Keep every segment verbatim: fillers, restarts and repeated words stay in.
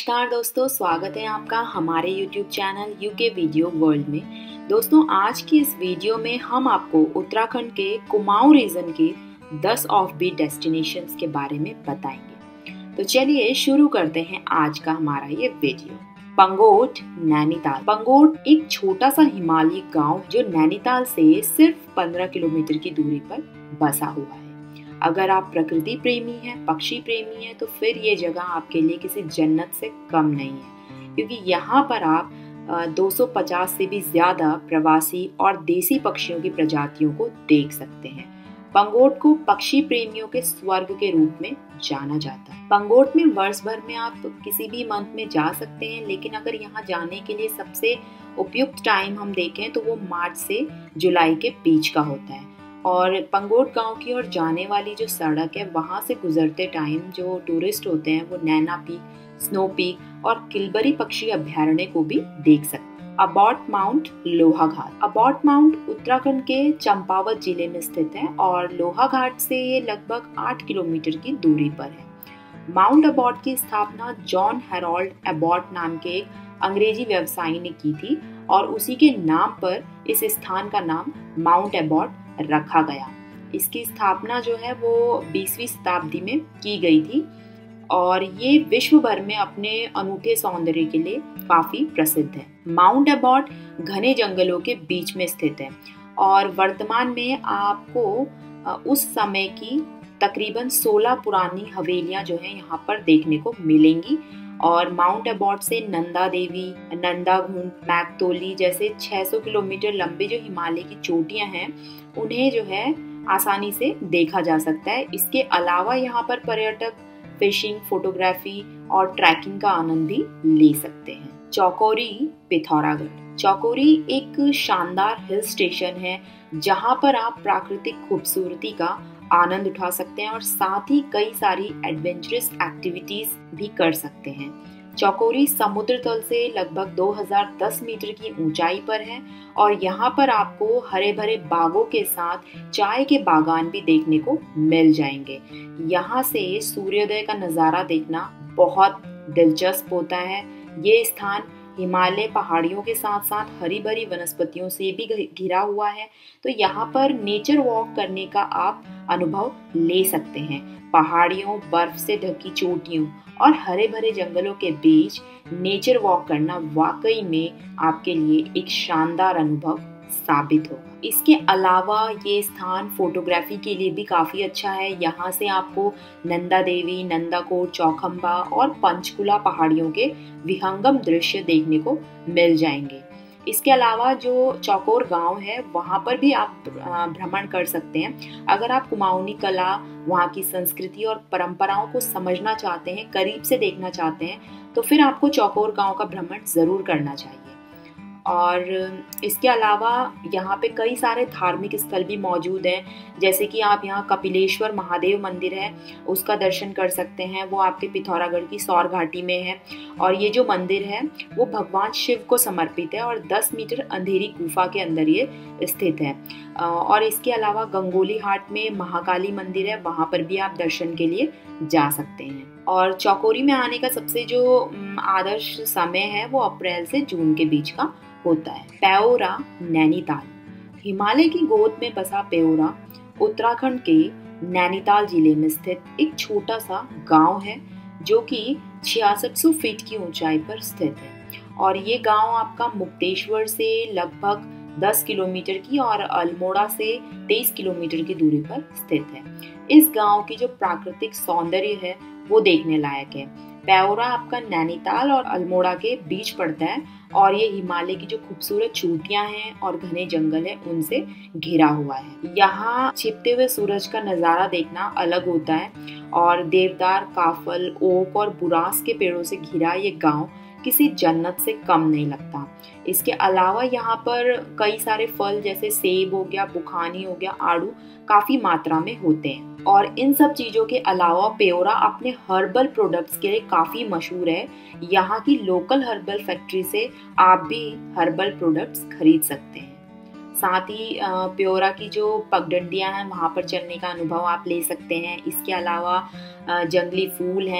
नमस्कार दोस्तों, स्वागत है आपका हमारे YouTube channel UK video world में। दोस्तों, आज की इस वीडियो में हम आपको उत्तराखंड के कुमाऊं रीजन के दस ऑफबीट डेस्टिनेशंस के बारे में बताएंगे। तो चलिए शुरू करते हैं आज का हमारा ये वीडियो। पंगोट नैनीताल। पंगोट एक छोटा सा हिमालयी गांव जो नैनीताल से सिर्फ पंद्रह किलोमीटर की दूरी पर बसा हुआ है। अगर आप प्रकृति प्रेमी हैं, पक्षी प्रेमी हैं, तो फिर ये जगह आपके लिए किसी जन्नत से कम नहीं है, क्योंकि यहाँ पर आप दो सौ पचास से भी ज्यादा प्रवासी और देसी पक्षियों की प्रजातियों को देख सकते हैं। पंगोट को पक्षी प्रेमियों के स्वर्ग के रूप में जाना जाता है। पंगोट में वर्ष भर में आप किसी भी मंथ में जा सकते हैं, लेकिन अगर यहाँ जाने के लिए सबसे उपयुक्त टाइम हम देखें तो वो मार्च से जुलाई के बीच का होता है। और पंगोट गांव की ओर जाने वाली जो सड़क है, वहां से गुजरते टाइम जो टूरिस्ट होते हैं वो नैना पीक, स्नो पीक और किलबरी पक्षी अभ्यारण्य को भी देख सकते हैं। Abbott Mount Lohaghat. Abbott Mount Uttarakhand के चंपावत जिले में स्थित है और लोहाघाट से ये लगभग आठ किलोमीटर की दूरी पर है। माउंट अबॉट की स्थापना जॉन हेरोल्ड अबॉट नाम के एक अंग्रेजी व्यवसायी ने की थी और उसी के नाम पर इस स्थान का नाम माउंट अबॉट रखा गया। इसकी स्थापना जो है वो बीसवीं शताब्दी में की गई थी और ये विश्व भर में अपने अनूठे सौंदर्य के लिए काफी प्रसिद्ध है। माउंट अबॉट घने जंगलों के बीच में स्थित है और वर्तमान में आपको उस समय की तकरीबन सोलह पुरानी हवेलियां जो है यहाँ पर देखने को मिलेंगी। और माउंट अबॉट से नंदा देवी, नंदा घूंट, मैकतोली जैसे छह सौ किलोमीटर लंबे जो हिमालय की चोटियां हैं, उन्हें जो है आसानी से देखा जा सकता है। इसके अलावा यहाँ पर पर्यटक फिशिंग, फोटोग्राफी और ट्रैकिंग का आनंद भी ले सकते हैं। चौकोरी पिथौरागढ़। चौकोरी एक शानदार हिल स्टेशन है जहाँ पर आप प्राकृतिक खूबसूरती का आनंद उठा सकते हैं और साथ ही कई सारी एडवेंचरस एक्टिविटीज भी कर सकते हैं। चौकोरी समुद्र तल से लगभग दो हज़ार दस मीटर की ऊंचाई पर है और यहाँ पर आपको हरे भरे बागों के साथ चाय के बागान भी देखने को मिल जाएंगे। यहाँ से सूर्योदय का नजारा देखना बहुत दिलचस्प होता है। ये स्थान हिमालय पहाड़ियों के साथ साथ हरी भरी वनस्पतियों से भी घिरा हुआ है, तो यहाँ पर नेचर वॉक करने का आप अनुभव ले सकते हैं। पहाड़ियों, बर्फ से ढकी चोटियों और हरे भरे जंगलों के बीच नेचर वॉक करना वाकई में आपके लिए एक शानदार अनुभव साबित होगा। इसके अलावा ये स्थान फोटोग्राफी के लिए भी काफी अच्छा है। यहाँ से आपको नंदा देवी, नंदाकोट, चौखंबा और पंचकुला पहाड़ियों के विहंगम दृश्य देखने को मिल जाएंगे। इसके अलावा जो चौकोर गांव है, वहाँ पर भी आप भ्रमण कर सकते हैं। अगर आप कुमाऊनी कला, वहाँ की संस्कृति और परंपराओं को समझना चाहते हैं, करीब से देखना चाहते हैं, तो फिर आपको चौकोर गांव का भ्रमण जरूर करना चाहिए। और इसके अलावा यहाँ पे कई सारे धार्मिक स्थल भी मौजूद हैं, जैसे कि आप यहाँ कपिलेश्वर महादेव मंदिर है, उसका दर्शन कर सकते हैं। वो आपके पिथौरागढ़ की सौर घाटी में है और ये जो मंदिर है वो भगवान शिव को समर्पित है और दस मीटर अंधेरी गुफा के अंदर ये स्थित है। और इसके अलावा गंगोली हाट में महाकाली मंदिर है, वहाँ पर भी आप दर्शन के लिए जा सकते हैं। और चौकोरी में आने का सबसे जो आदर्श समय है वो अप्रैल से जून के बीच का होता है। पेओरा नैनीताल। हिमालय की गोद में बसा पेओरा उत्तराखंड के नैनीताल जिले में स्थित एक छोटा सा गांव है जो कि छियासठ सौ फीट की ऊंचाई पर स्थित है और ये गांव आपका मुक्तेश्वर से लगभग दस किलोमीटर की और अल्मोड़ा से तेईस किलोमीटर की दूरी पर स्थित है। इस गांव की जो प्राकृतिक सौंदर्य है वो देखने लायक है। पेओरा आपका नैनीताल और अल्मोड़ा के बीच पड़ता है और ये हिमालय की जो खूबसूरत चोटियां हैं और घने जंगल है उनसे घिरा हुआ है। यहाँ छिपते हुए सूरज का नजारा देखना अलग होता है और देवदार, काफल, ओक और बुरास के पेड़ों से घिरा ये गांव किसी जन्नत से कम नहीं लगता। इसके अलावा यहाँ पर कई सारे फल जैसे सेब हो गया, बुखानी हो गया, आड़ू काफी मात्रा में होते हैं। और इन सब चीजों के अलावा पेओरा अपने हर्बल प्रोडक्ट्स के लिए काफी मशहूर है। यहाँ की लोकल हर्बल फैक्ट्री से आप भी हर्बल प्रोडक्ट्स खरीद सकते हैं। साथ ही प्योरा की जो पगडंडियां हैं वहाँ पर चलने का अनुभव आप ले सकते हैं। इसके अलावा जंगली फूल हैं,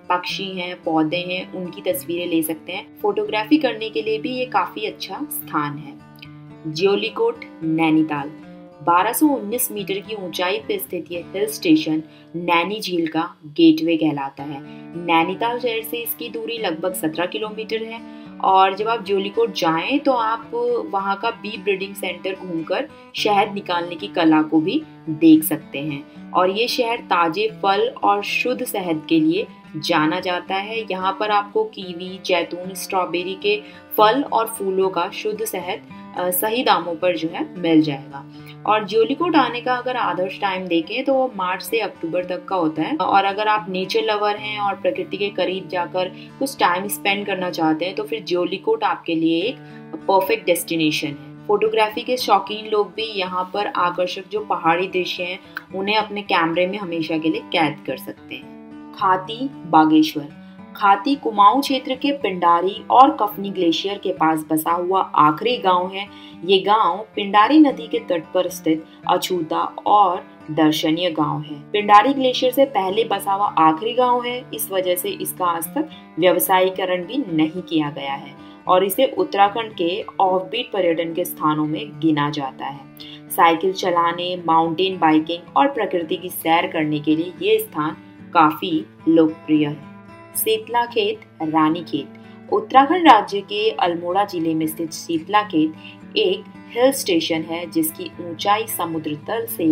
पक्षी हैं, पौधे हैं, उनकी तस्वीरें ले सकते हैं। फोटोग्राफी करने के लिए भी ये काफी अच्छा स्थान है। ज्योलिकोट नैनीताल बारह सौ उन्नीस मीटर की ऊंचाई पर स्थित यह हिल स्टेशन नैनी झील का गेटवे कहलाता है। नैनीताल शहर से इसकी दूरी लगभग सत्रह किलोमीटर है और जब आप ज्योलिकोट जाएं तो आप वहां का बी ब्रीडिंग सेंटर घूमकर शहद निकालने की कला को भी देख सकते हैं। और ये शहर ताजे फल और शुद्ध शहद के लिए जाना जाता है। यहाँ पर आपको कीवी, जैतून, स्ट्रॉबेरी के फल और फूलों का शुद्ध शहद सही दामों पर जो है मिल जाएगा। और ज्योलिकोट आने का अगर आदर्श टाइम देखें तो वो मार्च से अक्टूबर तक का होता है। और अगर आप नेचर लवर हैं और प्रकृति के करीब जाकर कुछ टाइम स्पेंड करना चाहते हैं तो फिर ज्योलिकोट आपके लिए एक परफेक्ट डेस्टिनेशन है। फोटोग्राफी के शौकीन लोग भी यहाँ पर आकर्षक जो पहाड़ी दृश्य हैं उन्हें अपने कैमरे में हमेशा के लिए कैद कर सकते हैं। खाती बागेश्वर खाती कुमाऊं क्षेत्र के पिंडारी और कफनी ग्लेशियर के पास बसा हुआ आखिरी गांव है। ये गांव पिंडारी नदी के तट पर स्थित अछूता और दर्शनीय गांव है। पिंडारी ग्लेशियर से पहले बसा हुआ आखिरी गांव है, इस वजह से इसका आज तक व्यवसायीकरण भी नहीं किया गया है और इसे उत्तराखंड के ऑफबीट पर्यटन के स्थानों में गिना जाता है। साइकिल चलाने, माउंटेन बाइकिंग और प्रकृति की सैर करने के लिए ये स्थान काफी लोकप्रिय है। शीतलाखेत रानीखेत उत्तराखंड राज्य के अल्मोड़ा जिले में स्थित शीतलाखेत एक हिल स्टेशन है जिसकी ऊंचाई समुद्र तल से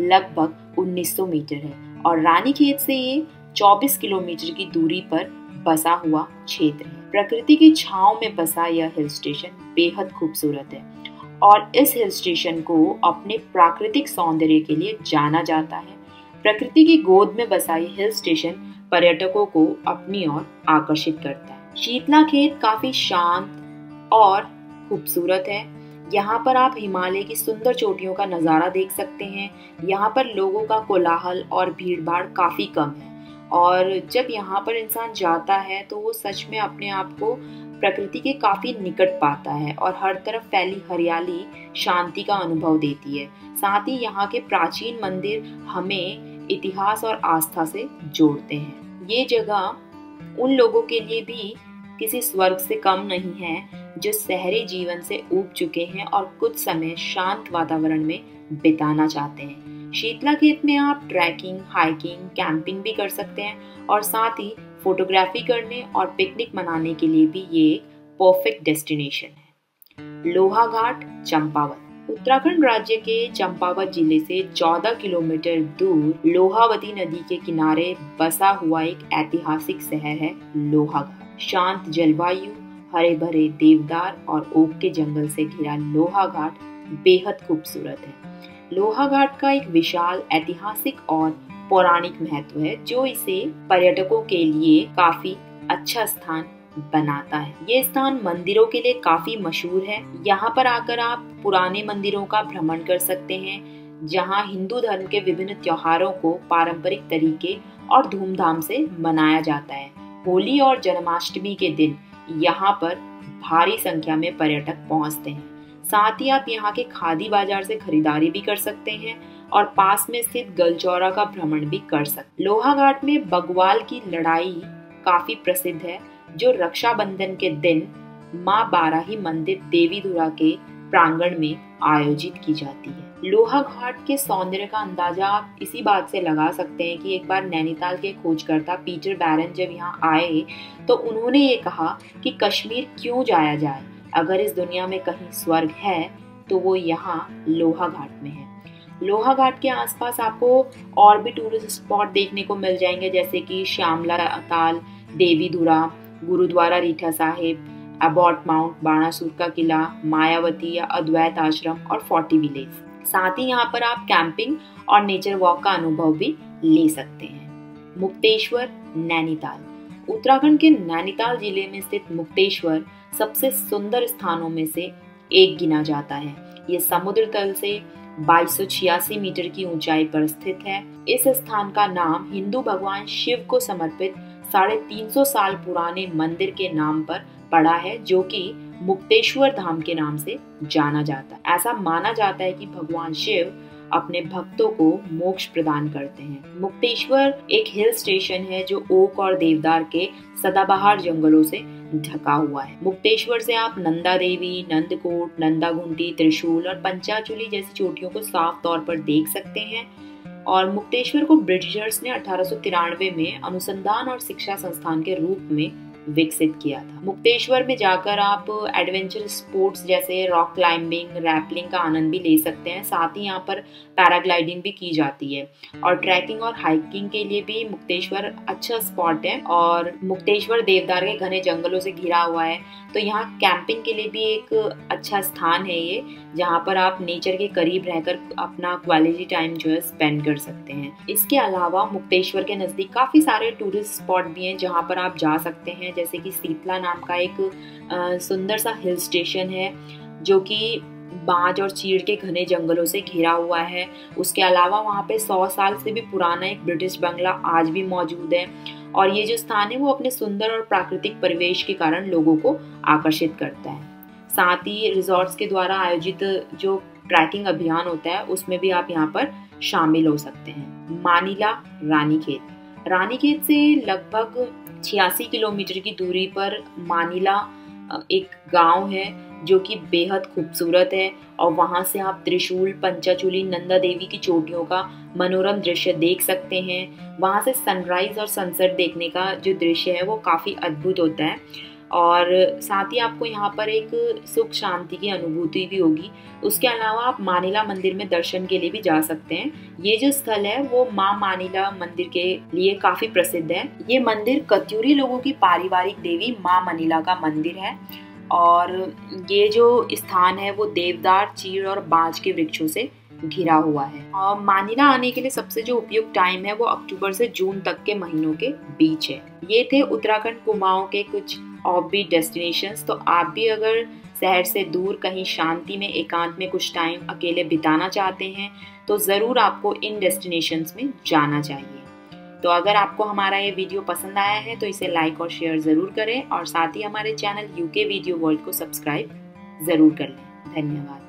लगभग उन्नीस सौ मीटर है और रानीखेत से ये चौबीस किलोमीटर की दूरी पर बसा हुआ क्षेत्र है। प्रकृति की छांव में बसा यह हिल स्टेशन बेहद खूबसूरत है और इस हिल स्टेशन को अपने प्राकृतिक सौंदर्य के लिए जाना जाता है। प्रकृति की गोद में बसा यह हिल स्टेशन पर्यटकों को अपनी ओर आकर्षित करता है। शीतलाखेत काफी शांत और खूबसूरत है। यहाँ पर आप हिमालय की सुंदर चोटियों का नजारा देख सकते हैं। यहाँ पर लोगों का कोलाहल और भीड़भाड़ काफी कम है और जब यहाँ पर इंसान जाता है तो वो सच में अपने आप को प्रकृति के काफी निकट पाता है और हर तरफ फैली हरियाली शांति का अनुभव देती है। साथ ही यहाँ के प्राचीन मंदिर हमें इतिहास और आस्था से जोड़ते हैं। ये जगह उन लोगों के लिए भी किसी स्वर्ग से कम नहीं है जो शहरी जीवन से ऊब चुके हैं और कुछ समय शांत वातावरण में बिताना चाहते हैं। शीतलाखेत में आप ट्रैकिंग, हाइकिंग, कैंपिंग भी कर सकते हैं और साथ ही फोटोग्राफी करने और पिकनिक मनाने के लिए भी ये एक परफेक्ट डेस्टिनेशन है। लोहाघाट चंपावत उत्तराखंड राज्य के चंपावत जिले से चौदह किलोमीटर दूर लोहावती नदी के किनारे बसा हुआ एक ऐतिहासिक शहर है लोहाघाट। शांत जलवायु, हरे भरे देवदार और ओक के जंगल से घिरा लोहाघाट बेहद खूबसूरत है। लोहाघाट का एक विशाल ऐतिहासिक और पौराणिक महत्व है जो इसे पर्यटकों के लिए काफी अच्छा स्थान बनाता है। ये स्थान मंदिरों के लिए काफी मशहूर है। यहाँ पर आकर आप पुराने मंदिरों का भ्रमण कर सकते हैं जहाँ हिंदू धर्म के विभिन्न त्योहारों को पारंपरिक तरीके और धूमधाम से मनाया जाता है। होली और जन्माष्टमी के दिन यहाँ पर भारी संख्या में पर्यटक पहुँचते हैं। साथ ही आप यहाँ के खादी बाजार से खरीदारी भी कर सकते हैं और पास में स्थित गलचौरा का भ्रमण भी कर सकते हैं। लोहाघाट में बगवाल की लड़ाई काफी प्रसिद्ध है जो रक्षाबंधन के दिन माँ बाराही मंदिर देवीधुरा के प्रांगण में आयोजित की जाती है। लोहाघाट के सौंदर्य का अंदाजा आप इसी बात से लगा सकते हैं कि एक बार नैनीताल के खोजकर्ता पीटर बैरन जब यहाँ आए तो उन्होंने ये कहा कि कश्मीर क्यों जाया जाए, अगर इस दुनिया में कहीं स्वर्ग है तो वो यहाँ लोहाघाट में है। लोहाघाट के आसपास आपको और भी टूरिस्ट स्पॉट देखने को मिल जाएंगे जैसे कि श्यामला ताल, देवीधुरा, गुरुद्वारा रीठा साहिब, अबॉट माउंट, बाणासुर का किला, मायावती या अद्वैत आश्रम और फोर्टी विलेज। साथ ही यहाँ पर आप कैंपिंग और नेचर वॉक का अनुभव भी ले सकते हैं। मुक्तेश्वर नैनीताल उत्तराखंड के नैनीताल जिले में स्थित मुक्तेश्वर सबसे सुंदर स्थानों में से एक गिना जाता है। ये समुद्र तल से बाईस सौ छियासी मीटर की ऊंचाई पर स्थित है। इस स्थान का नाम हिंदू भगवान शिव को समर्पित साढ़े तीन सौ साल पुराने मंदिर के नाम पर पड़ा है जो कि मुक्तेश्वर धाम के नाम से जाना जाता है। ऐसा माना जाता है कि भगवान शिव अपने भक्तों को मोक्ष प्रदान करते हैं। मुक्तेश्वर एक हिल स्टेशन है जो ओक और देवदार के सदाबहार जंगलों से ढका हुआ है। मुक्तेश्वर से आप नंदा देवी, नंदकोट, नंदा घुंटी, त्रिशूल और पंचाचूली जैसी चोटियों को साफ तौर पर देख सकते हैं। और मुक्तेश्वर को ब्रिटिशर्स ने अठारह सौ तिरानवे में अनुसंधान और शिक्षा संस्थान के रूप में विकसित किया था। मुक्तेश्वर में जाकर आप एडवेंचर स्पोर्ट्स जैसे रॉक क्लाइंबिंग, रैपलिंग का आनंद भी ले सकते हैं। साथ ही यहाँ पर पैराग्लाइडिंग भी की जाती है और ट्रैकिंग और हाइकिंग के लिए भी मुक्तेश्वर अच्छा स्पॉट है। और मुक्तेश्वर देवदार के घने जंगलों से घिरा हुआ है, तो यहाँ कैंपिंग के लिए भी एक अच्छा स्थान है ये, जहाँ पर आप नेचर के करीब रहकर अपना क्वालिटी टाइम जो है स्पेंड कर सकते हैं। इसके अलावा मुक्तेश्वर के नज़दीक काफ़ी सारे टूरिस्ट स्पॉट भी हैं जहाँ पर आप जा सकते हैं, जैसे कि सीतला नाम का एक आ, सुंदर सा हिल स्टेशन है जो कि बांज और चीड़ के घने जंगलों से घिरा हुआ है। उसके अलावा वहाँ पे सौ साल से भी पुराना एक ब्रिटिश बंगला आज भी मौजूद है और ये जो स्थान है वो अपने सुंदर और प्राकृतिक परिवेश के कारण लोगों को आकर्षित करता है। साथ ही रिजॉर्ट्स के द्वारा आयोजित जो ट्रैकिंग अभियान होता है उसमें भी आप यहाँ पर शामिल हो सकते हैं। मानिला रानीखेत रानीखेत से लगभग छियासी किलोमीटर की दूरी पर मानिला एक गांव है जो कि बेहद खूबसूरत है और वहां से आप त्रिशूल, पंचाचूली, नंदा देवी की चोटियों का मनोरम दृश्य देख सकते हैं। वहां से सनराइज और सनसेट देखने का जो दृश्य है वो काफ़ी अद्भुत होता है और साथ ही आपको यहाँ पर एक सुख शांति की अनुभूति भी होगी। उसके अलावा आप मानिला मंदिर में दर्शन के लिए भी जा सकते हैं। ये जो स्थल है वो माँ मानिला मंदिर के लिए काफी प्रसिद्ध है। ये मंदिर कत्यूरी लोगों की पारिवारिक देवी माँ मानिला का मंदिर है और ये जो स्थान है वो देवदार, चीड़ और बांज के वृक्षों से घिरा हुआ है। और मानिला आने के लिए सबसे जो उपयुक्त टाइम है वो अक्टूबर से जून तक के महीनों के बीच है। ये थे उत्तराखंड कुमाऊं के कुछ ऑफबीट डेस्टिनेशंस। तो आप भी अगर शहर से दूर कहीं शांति में, एकांत में कुछ टाइम अकेले बिताना चाहते हैं तो ज़रूर आपको इन डेस्टिनेशंस में जाना चाहिए। तो अगर आपको हमारा ये वीडियो पसंद आया है तो इसे लाइक और शेयर ज़रूर करें और साथ ही हमारे चैनल यूके वीडियो वर्ल्ड को सब्सक्राइब ज़रूर कर लें। धन्यवाद।